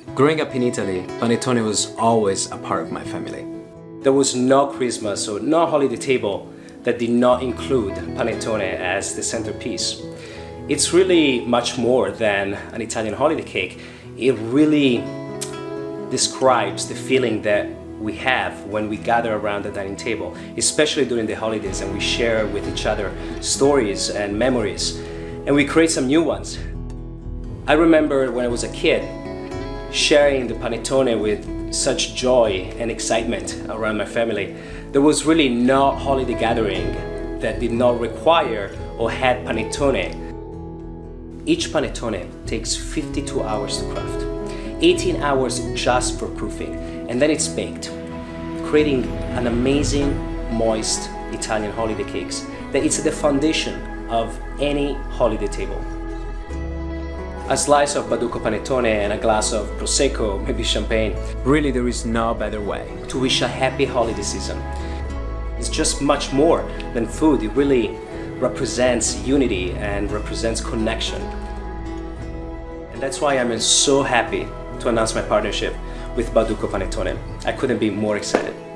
Growing up in Italy, panettone was always a part of my family. There was no Christmas or no holiday table that did not include panettone as the centerpiece. It's really much more than an Italian holiday cake. It really describes the feeling that we have when we gather around the dining table, especially during the holidays, and we share with each other stories and memories, and we create some new ones. I remember when I was a kid, sharing the panettone with such joy and excitement around my family. There was really no holiday gathering that did not require or had panettone. Each panettone takes 52 hours to craft, 18 hours just for proofing, and then it's baked, creating an amazing, moist Italian holiday cakes that it's the foundation of any holiday table. A slice of Bauducco Panettone and a glass of Prosecco, maybe champagne. Really, there is no better way to wish a happy holiday season. It's just much more than food. It really represents unity and represents connection. And that's why I'm so happy to announce my partnership with Bauducco Panettone. I couldn't be more excited.